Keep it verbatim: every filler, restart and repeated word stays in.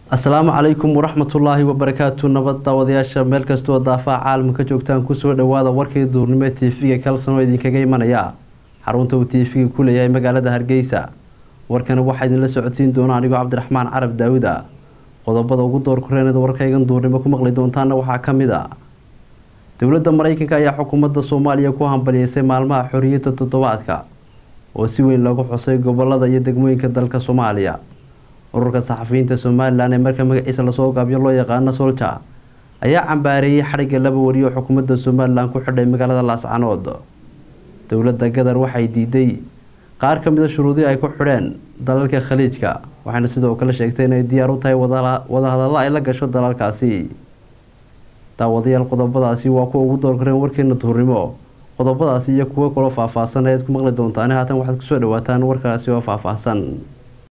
السلام عليكم ورحمة الله وبركاته. نبض ودياش ملك استوى ضافع عالم كجوكتان كسر دوادا وركي دورنمة تيفية كالسنو يدين كجاي منايا حرونته تيفية كل يوم مقالة هرجيسة وركان واحد من السعوديين دون علي عبد الرحمن عرب داودا قضبض وقدر كرنا دوركي جن دورنمة كم غلي دون تانا وحكم ذا دولة أمريكا كيا حكومة الصومالية كوهم بليسة معلمة حرية التطوعات وسوين لقوا حصي قبل ذا يدقمين كدلك الصومالية ururka saxafiyiinta Soomaaliland ee marka magaciisa la soo gaabiyo loo yaqaan Solja ayaa cambaariyay xariga laba wariyo xukuumadda Soomaaliland ku xidhay magaalada Laascaanood. Dawladda Qatar waxay diiday qaar ka mid ah shuruudii ay ku xidheen dalalka Khaliijka waxaana sidoo kale sheegtay inay diyaar u tahay wada hadallo ay la gasho dalalkaasi. Daawadayaal qodobadaasi waa kuwa ugu doorkareen warkeena duhurnimo. Qodobadaasi iyo kuwa kale faahfaahsan ayaad ku maqli doontaan haatan waxaad ku soo dhawaataan warkaasi oo faahfaahsan.